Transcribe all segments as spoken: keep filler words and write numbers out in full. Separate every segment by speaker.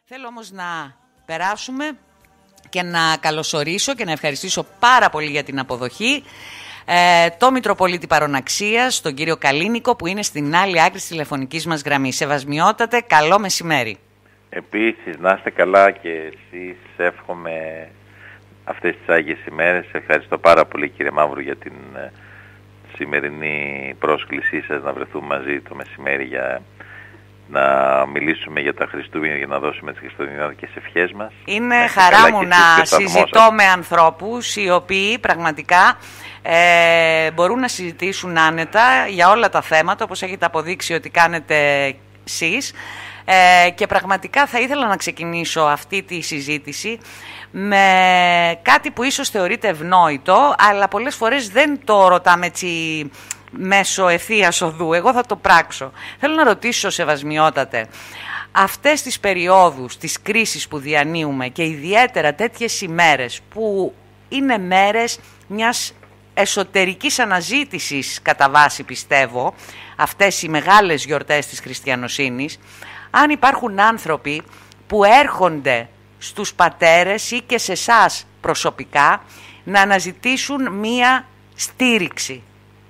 Speaker 1: Θέλω όμως να περάσουμε και να καλωσορίσω και να ευχαριστήσω πάρα πολύ για την αποδοχή ε, το Μητροπολίτη Παρωναξίας, τον κύριο Καλίνικο, που είναι στην άλλη άκρη της τηλεφωνικής μας γραμμής. Σεβασμιότατε, καλό μεσημέρι.
Speaker 2: Επίσης, να είστε καλά και εσείς, εύχομαι αυτές τις Άγιες ημέρες. Ευχαριστώ πάρα πολύ, κύριε Μαύρου, για την ε, σημερινή πρόσκλησή σας να βρεθούμε μαζί το μεσημέρι για να μιλήσουμε για τα Χριστούγεννα, για να δώσουμε τις χριστουγεννιάτικες ευχές μας.
Speaker 1: Είναι χαρά μου να συζητώ με ανθρώπους οι οποίοι πραγματικά ε, μπορούν να συζητήσουν άνετα για όλα τα θέματα, όπως έχετε αποδείξει ότι κάνετε εσείς. Ε, και πραγματικά θα ήθελα να ξεκινήσω αυτή τη συζήτηση με κάτι που ίσως θεωρείται ευνόητο, αλλά πολλές φορές δεν το ρωτάμε έτσι μέσω ευθείας οδού. Εγώ θα το πράξω. Θέλω να ρωτήσω, σεβασμιότατε, αυτές τις περιόδους της κρίσης που διανύουμε και ιδιαίτερα τέτοιες ημέρες που είναι μέρες μιας εσωτερικής αναζήτησης, κατά βάση πιστεύω, αυτές οι μεγάλες γιορτές της χριστιανοσύνης, αν υπάρχουν άνθρωποι που έρχονται στους πατέρες ή και σε εσάς προσωπικά να αναζητήσουν μία στήριξη.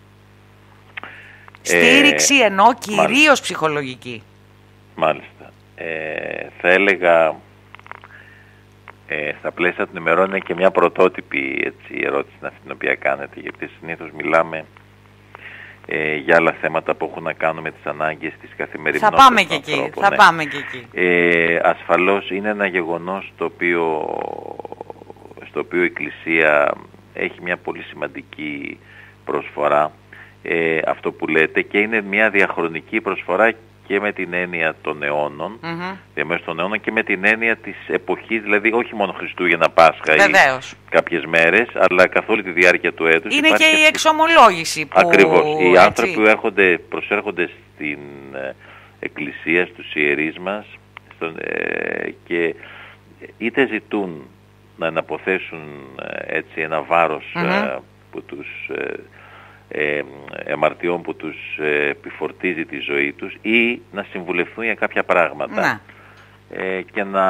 Speaker 1: Στήριξη ε, ενώ κυρίως μάλιστα. ψυχολογική. Μάλιστα.
Speaker 2: Ε, θα έλεγα ε, στα πλαίσια των ημερών είναι και μια πρωτότυπη έτσι, ερώτηση αυτή την οποία κάνετε, γιατί συνήθως μιλάμε ε, για άλλα θέματα που έχουν να κάνουν με τις ανάγκες της καθημερινότητας.
Speaker 1: Θα πάμε και εκεί. Θα ναι. πάμε και εκεί.
Speaker 2: Ε, ασφαλώς είναι ένα γεγονός το οποίο, στο οποίο η Εκκλησία έχει μια πολύ σημαντική προσφορά. Ε, αυτό που λέτε, και είναι μια διαχρονική προσφορά και με την έννοια των αιώνων, mm-hmm. διαμέσου των αιώνων, και με την έννοια της εποχής, δηλαδή όχι μόνο Χριστούγεννα, Πάσχα
Speaker 1: Βεβαίως.
Speaker 2: ή κάποιες μέρες, αλλά καθ' όλη τη διάρκεια του έτους.
Speaker 1: Είναι και η εξομολόγηση που...
Speaker 2: Ακριβώς. Οι
Speaker 1: έτσι.
Speaker 2: άνθρωποι που έρχονται, προσέρχονται στην ε, Εκκλησία, στους ιερείς μας, στον, ε, και είτε ζητούν να αναποθέσουν ε, έτσι ένα βάρος mm-hmm. ε, που τους... Ε, Ε, εμαρτιών που τους ε, επιφορτίζει τη ζωή τους, ή να συμβουλευτούν για κάποια πράγματα
Speaker 1: να.
Speaker 2: Ε, και να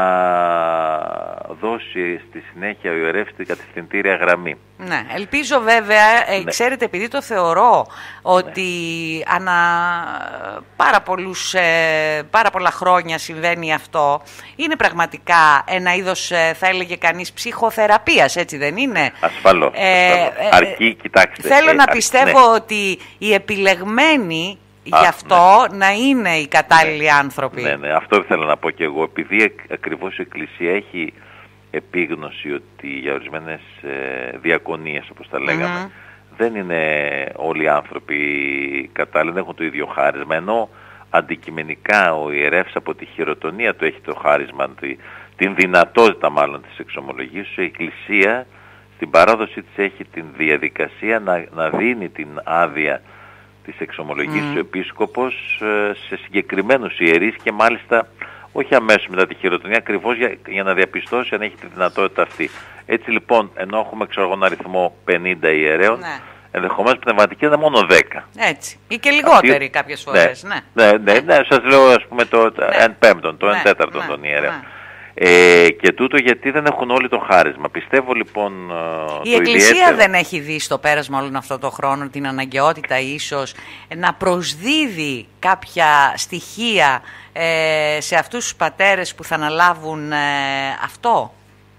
Speaker 2: δώσει στη συνέχεια ο ιερεύς την κατευθυντήρια γραμμή.
Speaker 1: Ναι, ελπίζω βέβαια, ε, ναι. ξέρετε, επειδή το θεωρώ ότι ναι. ανα πάρα, πολλούς, ε, πάρα πολλά χρόνια συμβαίνει αυτό, είναι πραγματικά ένα είδος, ε, θα έλεγε κανείς, ψυχοθεραπείας, έτσι δεν είναι?
Speaker 2: Ασφαλώς.
Speaker 1: Ε,
Speaker 2: ασφαλώς. Ε, Αρκεί, κοιτάξτε.
Speaker 1: Θέλω
Speaker 2: ε,
Speaker 1: να
Speaker 2: αρκεί,
Speaker 1: πιστεύω
Speaker 2: ναι.
Speaker 1: ότι οι επιλεγμένοι γι' αυτό ναι. να είναι οι κατάλληλοι ναι. άνθρωποι.
Speaker 2: Ναι, ναι, αυτό θέλω να πω και εγώ. Επειδή ακριβώς η Εκκλησία έχει επίγνωση ότι για ορισμένες ε, διακονίες, όπως τα λέγαμε, mm-hmm. δεν είναι όλοι οι άνθρωποι κατάλληλοι, δεν έχουν το ίδιο χάρισμα, ενώ αντικειμενικά ο ιερεύς από τη χειροτονία του έχει το χάρισμα, την δυνατότητα μάλλον της εξομολογίας. Η Εκκλησία στην παράδοση της έχει την διαδικασία να, να δίνει την άδεια της εξομολογής mm. του επίσκοπος σε συγκεκριμένους ιερείς, και μάλιστα όχι αμέσως μετά τη χειροτονία, ακριβώς για, για να διαπιστώσει αν έχει τη δυνατότητα αυτή. Έτσι λοιπόν, ενώ έχουμε ξέρω ένα αριθμό πενήντα ιερέων, ναι. ενδεχομένως πνευματική είναι μόνο δέκα.
Speaker 1: Έτσι. Ή και λιγότεροι αυτή... κάποιες φορές.
Speaker 2: Ναι, ναι, ναι, ναι, ναι, σας λέω ας πούμε το ναι. εν πέμπτον, το ναι. εν τέταρτον ναι. των ιερέων. Ναι. Ε, και τούτο γιατί δεν έχουν όλοι το χάρισμα. Πιστεύω λοιπόν
Speaker 1: η
Speaker 2: το
Speaker 1: Εκκλησία
Speaker 2: ιδιαίτερο...
Speaker 1: δεν έχει δει στο πέρασμα όλον αυτό το χρόνο την αναγκαιότητα ίσως να προσδίδει κάποια στοιχεία ε, σε αυτούς τους πατέρες που θα αναλάβουν ε, αυτό.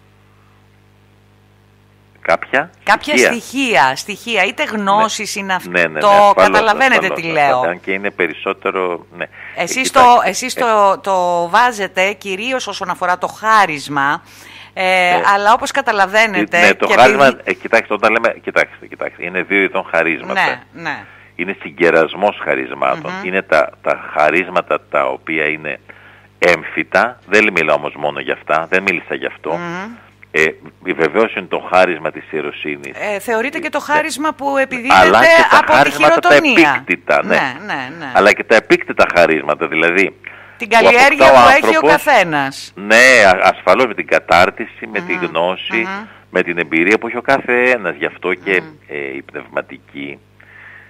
Speaker 2: Κάποια,
Speaker 1: Κάποια στοιχεία. στοιχεία, στοιχεία, είτε γνώσεις ναι. είναι αυτό, ναι, ναι, ναι, ασφαλώς,
Speaker 2: ασφαλώς,
Speaker 1: καταλαβαίνετε τι λέω.
Speaker 2: Αν και είναι περισσότερο, ναι.
Speaker 1: Εσείς, το, εσείς ε, το, το βάζετε κυρίως όσον αφορά το χάρισμα, ε, ε, αλλά όπως καταλαβαίνετε...
Speaker 2: Ναι, το
Speaker 1: και
Speaker 2: χάρισμα,
Speaker 1: επειδή...
Speaker 2: ε, κοιτάξτε, όταν λέμε, κοιτάξτε, κοιτάξτε, είναι δύο ειδών χαρίσματα.
Speaker 1: Ναι, ναι.
Speaker 2: Είναι συγκερασμός χαρισμάτων. Mm-hmm. Είναι τα, τα χαρίσματα τα οποία είναι έμφυτα, δεν μιλάω όμως μόνο για αυτά, δεν μίλησα γι' αυτό. Mm-hmm. Ε, βεβαίως είναι το χάρισμα της ιεροσύνης.
Speaker 1: Ε, θεωρείται και το χάρισμα που επιδίδεται από τη χειροτονία.
Speaker 2: Τα επίκτητα, ναι.
Speaker 1: Ναι, ναι, ναι.
Speaker 2: Αλλά και τα επίκτητα χαρίσματα, δηλαδή
Speaker 1: την καλλιέργεια που, που έχει ο καθένας.
Speaker 2: Ναι, ασφαλώς με την κατάρτιση, με mm-hmm. τη γνώση, mm-hmm. με την εμπειρία που έχει ο καθένας. Γι' αυτό και mm-hmm. ε, η πνευματική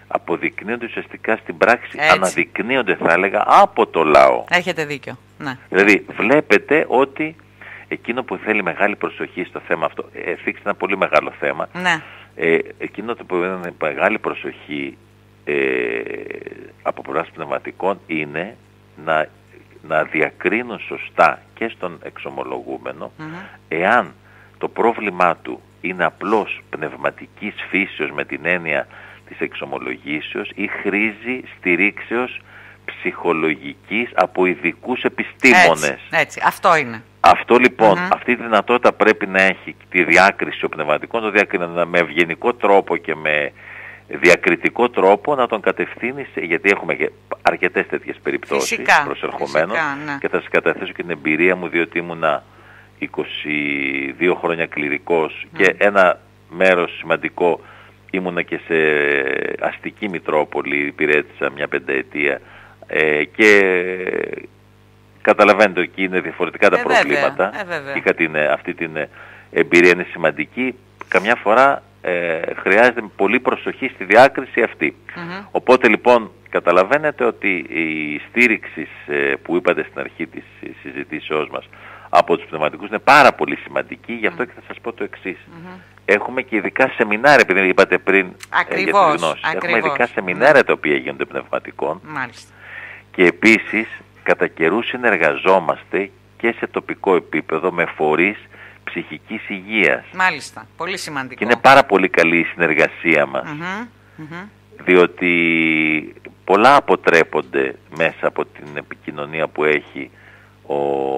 Speaker 2: αποδεικνύονται ουσιαστικά στην πράξη,
Speaker 1: Έτσι.
Speaker 2: αναδεικνύονται θα έλεγα από το λαό.
Speaker 1: Έχετε δίκιο. Ναι.
Speaker 2: Δηλαδή βλέπετε ότι εκείνο που θέλει μεγάλη προσοχή στο θέμα αυτό, ε, θίξτε ένα πολύ μεγάλο θέμα,
Speaker 1: Ναι.
Speaker 2: ε, εκείνο που είναι μεγάλη προσοχή ε, από πλευράς πνευματικών είναι να, να διακρίνουν σωστά και στον εξομολογούμενο mm-hmm. εάν το πρόβλημά του είναι απλώς πνευματικής φύσεως με την έννοια της εξομολογήσεως ή χρήζει στηρίξεως ψυχολογικής από ειδικούς επιστήμονες.
Speaker 1: Έτσι, έτσι, αυτό είναι.
Speaker 2: Αυτό λοιπόν,
Speaker 1: Mm-hmm.
Speaker 2: αυτή τη δυνατότητα πρέπει να έχει τη διάκριση ο πνευματικών, το διακρίνει με ευγενικό τρόπο και με διακριτικό τρόπο να τον κατευθύνει, σε, γιατί έχουμε αρκετές τέτοιες περιπτώσεις
Speaker 1: φυσικά,
Speaker 2: προσερχομένων
Speaker 1: φυσικά, ναι.
Speaker 2: και θα σας καταθέσω και την εμπειρία μου, διότι ήμουνα είκοσι δύο χρόνια κληρικός mm. και ένα μέρος σημαντικό ήμουνα και σε αστική Μητρόπολη, υπηρέτησα μια πενταετία ε, και καταλαβαίνετε ότι είναι διαφορετικά τα
Speaker 1: ε,
Speaker 2: προβλήματα
Speaker 1: βέβαια, ε,
Speaker 2: είχα την, αυτή την εμπειρία, είναι σημαντική, καμιά φορά ε, χρειάζεται πολύ προσοχή στη διάκριση αυτή. Mm-hmm. Οπότε λοιπόν καταλαβαίνετε ότι η στήριξη ε, που είπατε στην αρχή της συζητήσεως μας από τους πνευματικούς είναι πάρα πολύ σημαντική, γι' αυτό mm-hmm. και θα σας πω το εξής. Mm-hmm. Έχουμε και ειδικά σεμινάρια, επειδή είπατε πριν ε, για τις γνώσεις. Έχουμε ειδικά σεμινάρια τα οποία γίνονται πνευματικών.
Speaker 1: Μάλιστα.
Speaker 2: Και επίσης κατά καιρούς συνεργαζόμαστε και σε τοπικό επίπεδο με φορείς ψυχικής υγείας.
Speaker 1: Μάλιστα, πολύ σημαντικό.
Speaker 2: Και είναι πάρα πολύ καλή η συνεργασία μας, mm-hmm. Mm-hmm. διότι πολλά αποτρέπονται μέσα από την επικοινωνία που έχει ο,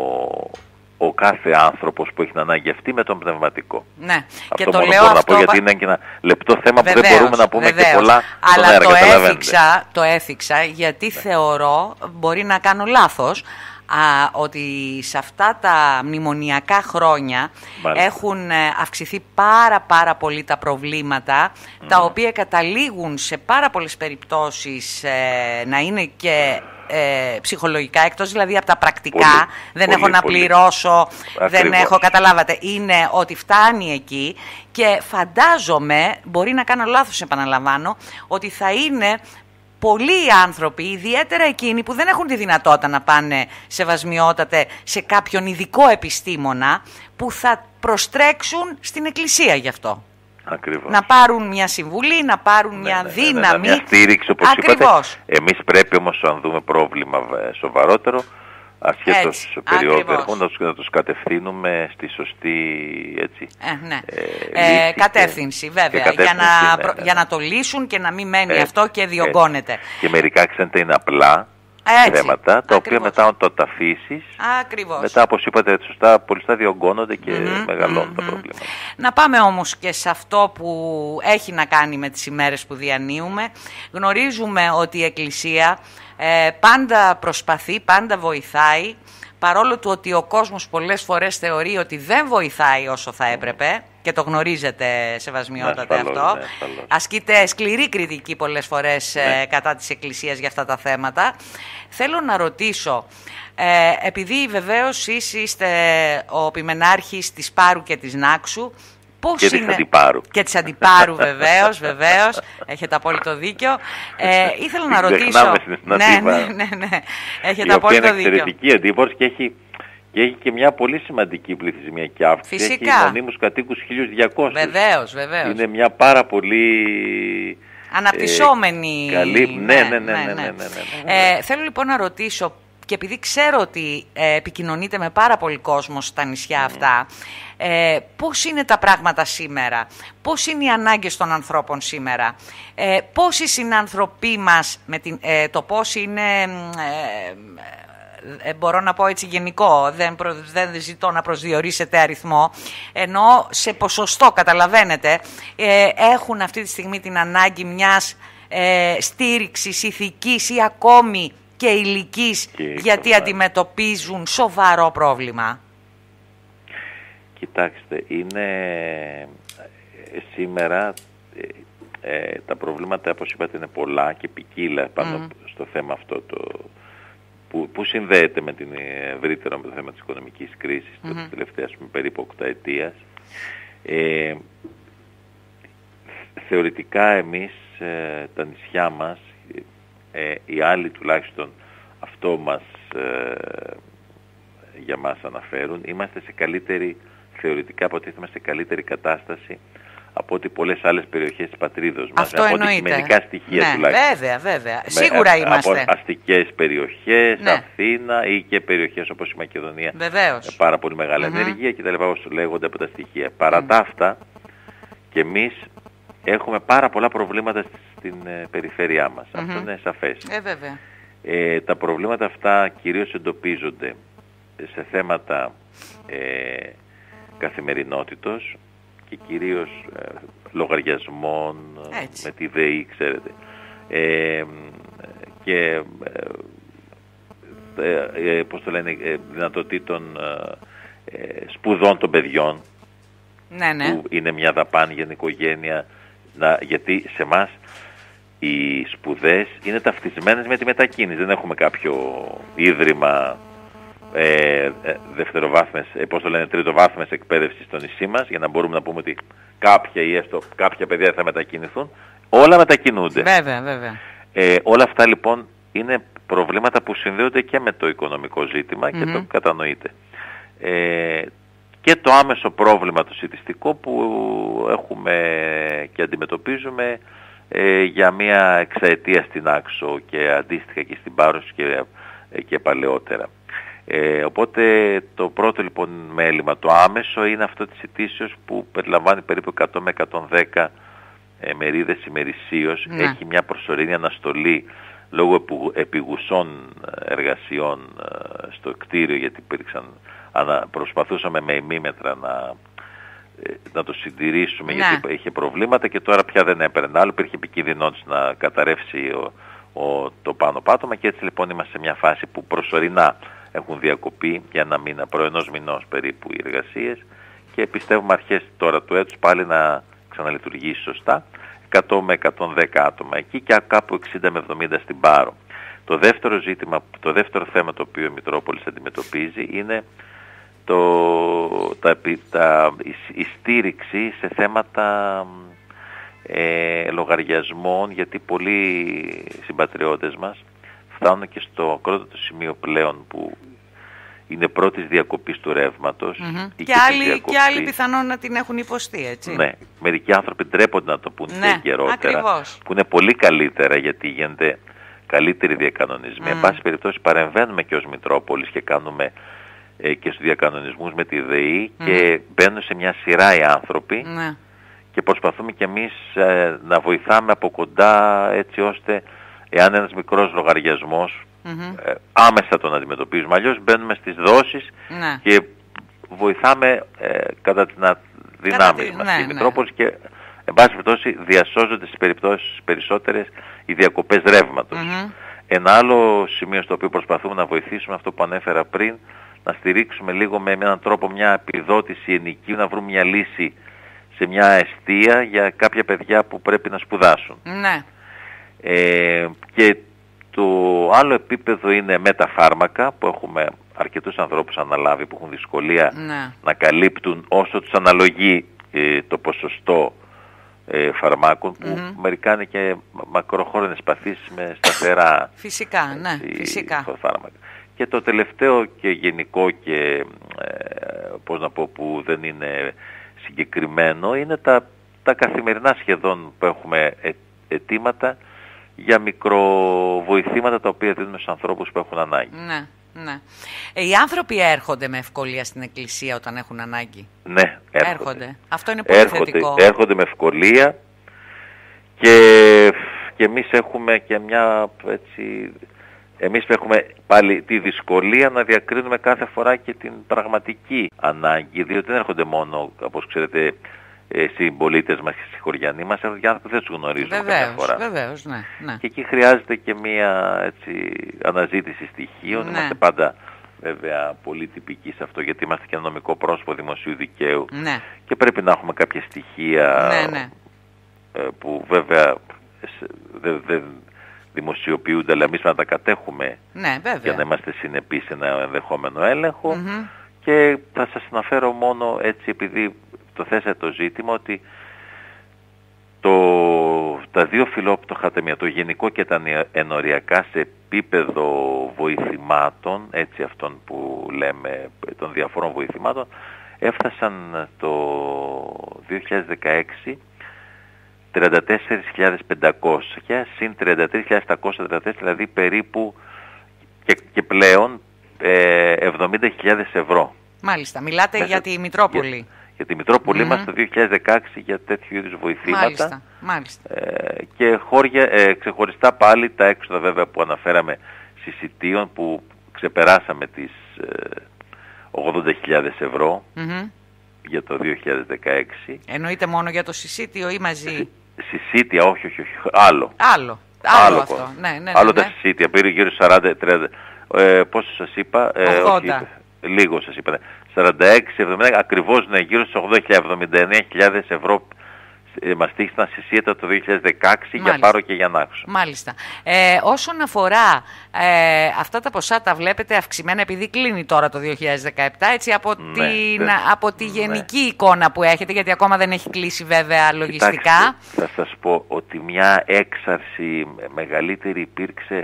Speaker 2: ο κάθε άνθρωπος που έχει την ανάγκη αυτή με τον πνευματικό.
Speaker 1: Ναι.
Speaker 2: Αυτό
Speaker 1: και το
Speaker 2: μόνο
Speaker 1: λέω
Speaker 2: μπορώ
Speaker 1: αυτό...
Speaker 2: να πω, γιατί είναι και ένα λεπτό θέμα βεβαίως, που δεν μπορούμε να πούμε βεβαίως. Και πολλά
Speaker 1: αλλά
Speaker 2: στον αέρα,
Speaker 1: το έθιξα, το έθιξα γιατί ναι. θεωρώ, μπορεί να κάνω λάθος, Α, ότι σε αυτά τα μνημονιακά χρόνια Μάλιστα. έχουν αυξηθεί πάρα πάρα πολύ τα προβλήματα mm. τα οποία καταλήγουν σε πάρα πολλές περιπτώσεις ε, να είναι και ε, ψυχολογικά, εκτός δηλαδή από τα πρακτικά, πολύ, δεν πολύ, έχω να πολύ. πληρώσω, Ακριβώς. δεν έχω, καταλάβατε, είναι ότι φτάνει εκεί και φαντάζομαι, μπορεί να κάνω λάθος επαναλαμβάνω, ότι θα είναι πολλοί άνθρωποι, ιδιαίτερα εκείνοι που δεν έχουν τη δυνατότητα να πάνε σεβασμιότατε σε κάποιον ειδικό επιστήμονα, που θα προστρέξουν στην εκκλησία γι' αυτό.
Speaker 2: Ακριβώς.
Speaker 1: Να πάρουν μια συμβουλή, να πάρουν ναι, μια ναι, δύναμη.
Speaker 2: Ναι, ναι, μια στήριξη, όπως
Speaker 1: Ακριβώς.
Speaker 2: είπατε. Εμείς πρέπει όμως, αν δούμε πρόβλημα σοβαρότερο, ασχέτως περίοδου ερχόντας, να τους κατευθύνουμε στη σωστή έτσι,
Speaker 1: ε, ναι.
Speaker 2: ε,
Speaker 1: ε, κατεύθυνση, και, βέβαια, και κατεύθυνση, για, να, ναι, ναι, ναι. για να το λύσουν και να μην μένει ε, αυτό και διωγγώνεται.
Speaker 2: Και μερικά ξέρετε είναι απλά
Speaker 1: έτσι,
Speaker 2: θέματα, τα
Speaker 1: ακριβώς.
Speaker 2: οποία μετά όταν τα αφήσεις, μετά όπως είπατε σωστά, πολύ σωστά διωγγώνονται και mm-hmm, μεγαλώνουν mm-hmm. τα προβλήματα.
Speaker 1: Να πάμε όμως και σε αυτό που έχει να κάνει με τις ημέρες που διανύουμε. Γνωρίζουμε ότι η Εκκλησία ε, πάντα προσπαθεί, πάντα βοηθάει, παρόλο του ότι ο κόσμος πολλές φορές θεωρεί ότι δεν βοηθάει όσο θα έπρεπε, και το γνωρίζετε σεβασμιότατε
Speaker 2: ναι,
Speaker 1: αυτό,
Speaker 2: ναι,
Speaker 1: ασκείται σκληρή κριτική πολλές φορές ναι. ε, κατά της Εκκλησίας για αυτά τα θέματα. Θέλω να ρωτήσω, ε, επειδή βεβαίως εσείς είστε ο πιμενάρχης της Πάρου και της Νάξου, πώς
Speaker 2: και
Speaker 1: είναι...
Speaker 2: της Αντιπάρου.
Speaker 1: Και της Αντιπάρου βεβαίως, βεβαίως, έχετε απόλυτο δίκιο. Ε, ήθελα να ρωτήσω...
Speaker 2: ναι,
Speaker 1: ναι, ναι, ναι, έχετε
Speaker 2: η
Speaker 1: απόλυτο
Speaker 2: οποία είναι
Speaker 1: δίκιο.
Speaker 2: Εξαιρετική εντύπωση και έχει... Και έχει και μια πολύ σημαντική πληθυσμιακή αύξηση.
Speaker 1: Φυσικά.
Speaker 2: Έχει μονίμους κατοίκους χίλια διακόσιους.
Speaker 1: Βεβαίως, βεβαίως.
Speaker 2: Είναι μια πάρα πολύ...
Speaker 1: αναπτυσσόμενη...
Speaker 2: Ε, καλή... Ναι, ναι, ναι, ναι, ναι, ναι, ναι, ναι, ναι.
Speaker 1: Ε, θέλω λοιπόν να ρωτήσω, και επειδή ξέρω ότι ε, επικοινωνείτε με πάρα πολύ κόσμο στα νησιά mm. αυτά, ε, πώς είναι τα πράγματα σήμερα, πώς είναι οι ανάγκες των ανθρώπων σήμερα, ε, πώς οι συνανθρωποί μας, με την, ε, το πώς είναι... Ε, Ε, μπορώ να πω έτσι γενικό, δεν, προ, δεν ζητώ να προσδιορίσετε αριθμό, ενώ σε ποσοστό καταλαβαίνετε ε, έχουν αυτή τη στιγμή την ανάγκη μιας ε, στήριξης ηθικής ή ακόμη και υλικής, και γιατί σοβαρά. Αντιμετωπίζουν σοβαρό πρόβλημα.
Speaker 2: Κοιτάξτε, είναι σήμερα ε, ε, τα προβλήματα, όπως είπατε, είναι πολλά και ποικίλα πάνω mm. στο θέμα αυτό το Που, που συνδέεται με την ευρύτερα με το θέμα της οικονομικής κρίσης mm-hmm. της τελευταίας περίπου οκταετίας. Ε, θεωρητικά εμείς ε, τα νησιά μας, ε, οι άλλοι τουλάχιστον αυτό μας ε, για μας αναφέρουν, είμαστε σε καλύτερη, θεωρητικά αποτίθεμα σε καλύτερη κατάσταση από ότι πολλές άλλες περιοχές της πατρίδος μας.
Speaker 1: Αυτό
Speaker 2: από
Speaker 1: εννοείται.
Speaker 2: αντικειμενικά στοιχεία
Speaker 1: ναι,
Speaker 2: τουλάχιστον.
Speaker 1: Βέβαια, βέβαια. Σίγουρα
Speaker 2: με,
Speaker 1: είμαστε.
Speaker 2: Από αστικές περιοχές,
Speaker 1: ναι.
Speaker 2: Αθήνα ή και περιοχές όπως η Μακεδονία.
Speaker 1: Βεβαίως.
Speaker 2: Με πάρα πολύ μεγάλη
Speaker 1: mm-hmm.
Speaker 2: ενέργεια και τα λοιπά όσο λέγονται από τα στοιχεία. Παρά mm. τα αυτά και εμείς έχουμε πάρα πολλά προβλήματα στην ε, περιφέρειά μας. Mm-hmm. Αυτό είναι σαφές.
Speaker 1: Ε, βέβαια.
Speaker 2: Ε, τα προβλήματα αυτά κυρίως εντοπίζονται σε θέματα ε, καθημερινότητος και κυρίως ε, λογαριασμών, έτσι. Με τη ΔΕΗ, ξέρετε. Ε, και ε, ε, πώς το λένε, ε, δυνατοτήτων ε, ε, σπουδών των παιδιών,
Speaker 1: ναι, ναι.
Speaker 2: που είναι μια δαπάνη για την οικογένεια, να, γιατί σε εμάς οι σπουδές είναι ταυτισμένες με τη μετακίνηση. Δεν έχουμε κάποιο ίδρυμα ε, ε, δευτεροβάθμιας, ε, πώς το λένε, τριτοβάθμιας εκπαίδευσης στο νησί μας, για να μπορούμε να πούμε ότι κάποια ή έστω κάποια παιδιά θα μετακινηθούν. Όλα μετακινούνται.
Speaker 1: Βέβαια, βέβαια.
Speaker 2: Ε, όλα αυτά λοιπόν είναι προβλήματα που συνδέονται και με το οικονομικό ζήτημα mm-hmm. και το κατανοείται. Ε, και το άμεσο πρόβλημα το σιτιστικό που έχουμε και αντιμετωπίζουμε ε, για μια εξαετία στην Άξο και αντίστοιχα και στην Πάροση και, και παλαιότερα. Ε, οπότε το πρώτο λοιπόν μέλημα, το άμεσο, είναι αυτό της αιτήσεως που περιλαμβάνει περίπου εκατό με εκατόν δέκα ε, μερίδες ημερησίως. Ναι. Έχει μια προσωρινή αναστολή λόγω επιγουσών εργασιών ε, στο κτίριο, γιατί υπήρξαν, ανα, προσπαθούσαμε με ημίμετρα να, ε, να το συντηρήσουμε, ναι. γιατί είχε προβλήματα και τώρα πια δεν έπαιρνε άλλο, υπήρχε επικίνδυνος να καταρρεύσει ο, ο, το πάνω πάτωμα και έτσι λοιπόν είμαστε σε μια φάση που προσωρινά έχουν διακοπεί για ένα μήνα, προ ενός μηνός περίπου οι εργασίες και πιστεύουμε αρχές τώρα του έτους πάλι να ξαναλειτουργήσει σωστά. εκατό με εκατόν δέκα άτομα εκεί και κάπου εξήντα με εβδομήντα στην Πάρο. Το δεύτερο ζήτημα, το δεύτερο θέμα το οποίο η Μητρόπολης αντιμετωπίζει είναι το, τα, τα, η, η στήριξη σε θέματα ε, λογαριασμών, γιατί πολλοί συμπατριώτες μας φτάνουν και στο ακρότατο σημείο πλέον που είναι πρώτης διακοπής του ρεύματος. Mm-hmm.
Speaker 1: Και, και, άλλοι, διακοπή... και άλλοι πιθανόν να την έχουν υποστεί, έτσι.
Speaker 2: Ναι, μερικοί άνθρωποι ντρέπονται να το πούν ναι, και γερότερα, ακριβώς. Που είναι πολύ καλύτερα γιατί γίνεται καλύτεροι διακανονισμοί. Mm. Εν πάση περιπτώσει παρεμβαίνουμε και ως Μητρόπολης και κάνουμε ε, και στους διακανονισμούς με τη ΔΕΗ mm. και μπαίνουν σε μια σειρά οι άνθρωποι mm. και προσπαθούμε κι εμείς ε, να βοηθάμε από κοντά έτσι ώστε εάν ένας μικρός λογαριασμός mm-hmm. ε, άμεσα τον αντιμετωπίζουμε. Αλλιώς μπαίνουμε στις δόσεις mm. και βοηθάμε ε, κατά την δυνάμεις μας.
Speaker 1: Ναι,
Speaker 2: η Μητρόπολης ναι. και εν πάση περιπτώσει διασώζονται στις περιπτώσεις περισσότερες οι διακοπές ρεύματος. Mm-hmm. Ένα άλλο σημείο στο οποίο προσπαθούμε να βοηθήσουμε, αυτό που ανέφερα πριν, να στηρίξουμε λίγο με έναν τρόπο μια επιδότηση ενοικίου, να βρούμε μια λύση σε μια εστία για κάποια παιδιά που πρέπει να σπουδάσουν.
Speaker 1: Ναι.
Speaker 2: Ε, και το άλλο επίπεδο είναι με τα φάρμακα, που έχουμε αρκετούς ανθρώπους αναλάβει που έχουν δυσκολία ναι. να καλύπτουν όσο τους αναλογεί ε, το ποσοστό ε, φαρμάκων, που mm-hmm. μερικά είναι και μακροχρόνιες παθήσεις με σταθερά
Speaker 1: φυσικά, ναι,
Speaker 2: ε,
Speaker 1: φυσικά.
Speaker 2: φάρμακα. Και το τελευταίο και γενικό και ε, πώς να πω, που δεν είναι συγκεκριμένο, είναι τα, τα καθημερινά σχεδόν που έχουμε ε, αιτήματα για μικροβοηθήματα τα οποία δίνουμε στους ανθρώπους που έχουν ανάγκη.
Speaker 1: Ναι, ναι. Οι άνθρωποι έρχονται με ευκολία στην εκκλησία όταν έχουν ανάγκη.
Speaker 2: Ναι, έρχονται.
Speaker 1: έρχονται. Αυτό είναι πολύ
Speaker 2: έρχονται,
Speaker 1: θετικό.
Speaker 2: Έρχονται με ευκολία και, και εμείς έχουμε και μια έτσι... Εμείς έχουμε πάλι τη δυσκολία να διακρίνουμε κάθε φορά και την πραγματική ανάγκη, διότι δεν έρχονται μόνο, όπως ξέρετε, οι συμπολίτες μας και οι χωριανοί μας, έρχονται και άνθρωποι που δεν τους γνωρίζουμε κάθε φορά.
Speaker 1: Βεβαίως, ναι, ναι.
Speaker 2: Και εκεί χρειάζεται και μια έτσι, αναζήτηση στοιχείων. Ναι. Είμαστε πάντα βέβαια πολύ τυπικοί σε αυτό, γιατί είμαστε και ένα νομικό πρόσωπο δημοσίου δικαίου. Ναι. Και πρέπει να έχουμε κάποια στοιχεία ναι, ναι. που βέβαια δεν... δε, δημοσιοποιούνται, αλλά εμείς να τα κατέχουμε
Speaker 1: ναι,
Speaker 2: για να είμαστε συνεπείς σε ένα ενδεχόμενο έλεγχο. Mm-hmm. Και θα σας αναφέρω μόνο έτσι, επειδή το θέσατε το ζήτημα, ότι το, τα δύο φιλόπτωχα ταμεία, το γενικό και τα ενοριακά, σε επίπεδο βοηθημάτων, έτσι αυτών που λέμε των διαφόρων βοηθημάτων, έφτασαν το δύο χιλιάδες δεκαέξι τριάντα τέσσερις χιλιάδες πεντακόσια συν τριάντα τρεις χιλιάδες επτακόσια τριάντα τέσσερα, δηλαδή περίπου και, και πλέον ε, εβδομήντα χιλιάδες ευρώ.
Speaker 1: Μάλιστα. Μιλάτε Μέσα, για τη Μητρόπολη.
Speaker 2: Για, για τη Μητρόπολη mm-hmm. μας το δύο χιλιάδες δεκαέξι για τέτοιου είδους βοηθήματα.
Speaker 1: Μάλιστα. Μάλιστα.
Speaker 2: Ε, και χώρια, ε, ξεχωριστά πάλι τα έξοδα βέβαια που αναφέραμε συσιτίων, που ξεπεράσαμε τις ε, ογδόντα χιλιάδες ευρώ mm-hmm. για το δύο χιλιάδες δεκαέξι.
Speaker 1: Εννοείται μόνο για το συσίτιο ή μαζί?
Speaker 2: Συσίτια, όχι, όχι, όχι, άλλο.
Speaker 1: Άλλο, άλλο, άλλο αυτό. Ναι, ναι, ναι,
Speaker 2: άλλο
Speaker 1: ναι.
Speaker 2: Τα συσίτια, πήρε γύρω σαράντα τριάντα. Ε, πόσο σας είπα? Ε,
Speaker 1: ογδόντα.
Speaker 2: Όχι, λίγο σας είπα. σαράντα έξι εβδομήντα, ακριβώς, ναι, γύρω στους ογδόντα χιλιάδες, εβδομήντα εννέα χιλιάδες ευρώ μας τύχησαν συσίατα το δύο χιλιάδες δεκαέξι. Μάλιστα. Για Πάρο και για Νάξο.
Speaker 1: Μάλιστα. Ε, όσον αφορά ε, αυτά τα ποσά, τα βλέπετε αυξημένα επειδή κλείνει τώρα το δύο χιλιάδες δεκαεπτά, έτσι, από, ναι, την, ναι, από τη γενική ναι. εικόνα που έχετε, γιατί ακόμα δεν έχει κλείσει βέβαια λογιστικά.
Speaker 2: Κοιτάξτε, θα σας πω ότι μια έξαρση μεγαλύτερη υπήρξε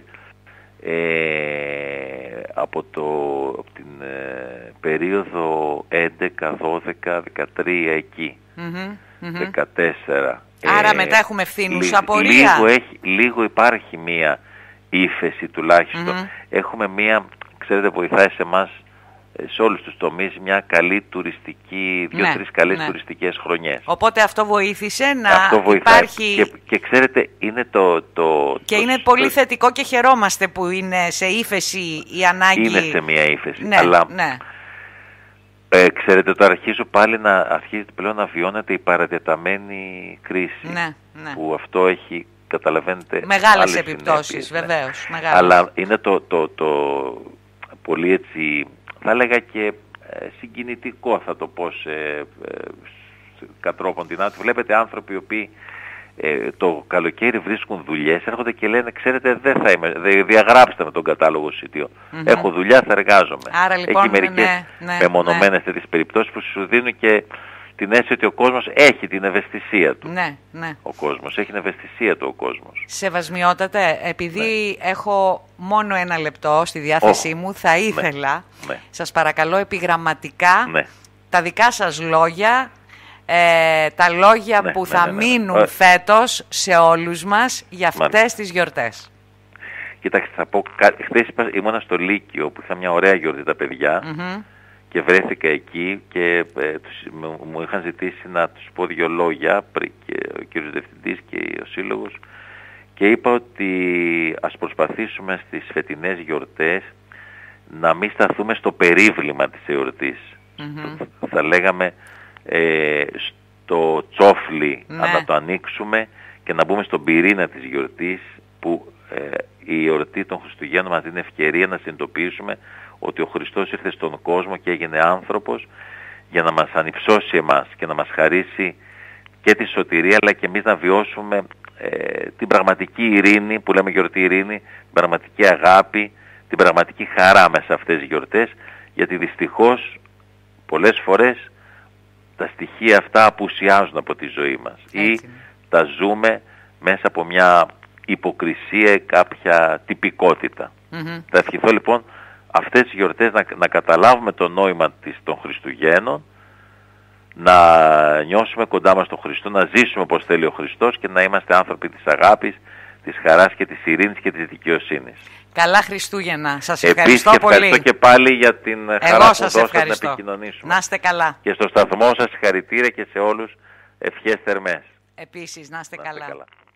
Speaker 2: Ε, από, το, από την ε, περίοδο έντεκα, δώδεκα, δεκατρία εκεί, mm-hmm, mm-hmm. δεκατέσσερα.
Speaker 1: Άρα ε, μετά έχουμε ευθύνουσα πορεία.
Speaker 2: Λίγο, έχει, λίγο υπάρχει μία ύφεση τουλάχιστον. Mm-hmm. Έχουμε μία, ξέρετε, βοηθάει σε εμάς σε όλους τους τομείς μια καλή τουριστική, δύο-τρεις ναι, καλές ναι. τουριστικές χρονιές.
Speaker 1: Οπότε αυτό βοήθησε να
Speaker 2: αυτό βοηθάει.
Speaker 1: Υπάρχει...
Speaker 2: Και, και ξέρετε, είναι το... το
Speaker 1: και
Speaker 2: το,
Speaker 1: είναι
Speaker 2: το,
Speaker 1: πολύ
Speaker 2: το...
Speaker 1: θετικό και χαιρόμαστε που είναι σε ύφεση η ανάγκη...
Speaker 2: Είναι σε μια ύφεση,
Speaker 1: ναι,
Speaker 2: αλλά...
Speaker 1: Ναι.
Speaker 2: Ε, ξέρετε, το αρχίζω πάλι να αρχίζετε πλέον να βιώνεται η παρατεταμένη κρίση.
Speaker 1: Ναι, ναι.
Speaker 2: Που αυτό έχει, καταλαβαίνετε...
Speaker 1: Μεγάλες επιπτώσεις, ναι. Βεβαίως. Μεγάλες.
Speaker 2: Αλλά είναι το, το, το, το πολύ έτσι... Θα έλεγα και ε, συγκινητικό, θα το πω σε ε, κατρόπον την άτομη. Βλέπετε άνθρωποι οι οποίοι ε, το καλοκαίρι βρίσκουν δουλειές, έρχονται και λένε, ξέρετε, δεν θα είμαι, δε, διαγράψτε με τον κατάλογο σιτιού. Mm-hmm. Έχω δουλειά, θα εργάζομαι.
Speaker 1: Άρα λοιπόν,
Speaker 2: έχει μερικές
Speaker 1: ναι, ναι,
Speaker 2: μεμονωμένες
Speaker 1: ναι.
Speaker 2: τέτοιες περιπτώσεις που σου δίνουν και την αίσθηση ότι ο κόσμος έχει την ευαισθησία του.
Speaker 1: Ναι, ναι.
Speaker 2: Ο κόσμος, έχει την ευαισθησία του ο κόσμος.
Speaker 1: Σεβασμιότατε, επειδή ναι. έχω μόνο ένα λεπτό στη διάθεσή oh. μου, θα ήθελα, ναι. Ναι. σας παρακαλώ επιγραμματικά, ναι. τα δικά σας λόγια, ε, τα λόγια ναι, που ναι, θα ναι, ναι, ναι. μείνουν ναι. φέτος σε όλους μας για αυτές Μάλιστα. τις γιορτές.
Speaker 2: Κοιτάξτε, θα πω, χθες ήμουνα στο Λύκειο που είχα μια ωραία γιορτή τα παιδιά, mm-hmm. και βρέθηκα εκεί και ε, τους, μου, μου είχαν ζητήσει να τους πω δύο λόγια, και ο κύριος Διευθυντής και ο Σύλλογος, και είπα ότι ας προσπαθήσουμε στις φετινές γιορτές να μην σταθούμε στο περίβλημα της εορτής. Mm-hmm. Θα λέγαμε ε, στο τσόφλι, ναι. να το ανοίξουμε και να μπούμε στον πυρήνα της γιορτής, που ε, η εορτή των Χριστουγέννων μας δίνει ευκαιρία να συνειδητοποιήσουμε ότι ο Χριστός ήρθε στον κόσμο και έγινε άνθρωπος για να μας ανυψώσει εμάς και να μας χαρίσει και τη σωτηρία, αλλά και εμείς να βιώσουμε ε, την πραγματική ειρήνη, που λέμε γιορτή ειρήνη, την πραγματική αγάπη, την πραγματική χαρά μέσα σε αυτές τις γιορτές, γιατί δυστυχώς πολλές φορές τα στοιχεία αυτά απουσιάζουν από τη ζωή μας. Έτσι. Ή τα ζούμε μέσα από μια υποκρισία ή κάποια τυπικότητα. Mm-hmm. Θα ευχηθώ λοιπόν αυτές τις γιορτές να, να καταλάβουμε το νόημα της, των Χριστουγέννων, να νιώσουμε κοντά μας τον Χριστό, να ζήσουμε όπως θέλει ο Χριστός και να είμαστε άνθρωποι της αγάπης, της χαράς και της ειρήνης και της δικαιοσύνης.
Speaker 1: Καλά Χριστούγεννα. Σας
Speaker 2: ευχαριστώ
Speaker 1: Επίσης,
Speaker 2: πολύ.
Speaker 1: πολύ.
Speaker 2: Ευχαριστώ και πάλι για την
Speaker 1: Εγώ
Speaker 2: χαρά
Speaker 1: σας
Speaker 2: που δώσατε να επικοινωνήσουμε.
Speaker 1: Να είστε καλά.
Speaker 2: Και στο σταθμό σας συγχαρητήρια και σε όλους ευχές θερμές.
Speaker 1: Επίσης, να είστε, να είστε καλά. καλά.